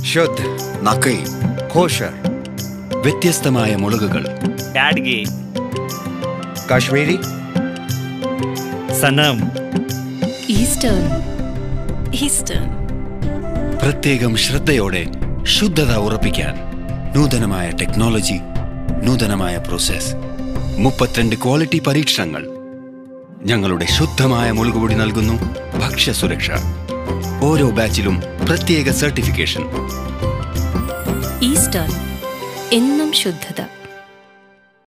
ശുദ്ധ്, നക്കൈ, kosher, വ്യത്യസ്തമായ മുളകുകൾ, യാഡ്ഗി, കാശ്മീരി, സനം, eastern. പ്രത്യേകം ശ്രദ്ധയോടെ ശുദ്ധത ഉറപ്പിക്കാൻ നൂതനമായ ടെക്നോളജി, നൂതനമായ പ്രോസസ്, 32 ക്വാളിറ്റി പരീക്ഷണങ്ങൾ. ഞങ്ങളുടെ ശുദ്ധമായ മുളകുപൊടി നൽകുന്നു ഭക്ഷ്യസുരക്ഷ. ഓരോ ബാച്ചിലും പ്രത്യേക സർട്ടിഫിക്കേഷൻ. ഈസ്റ്റേൺ, എന്നും ശുദ്ധത.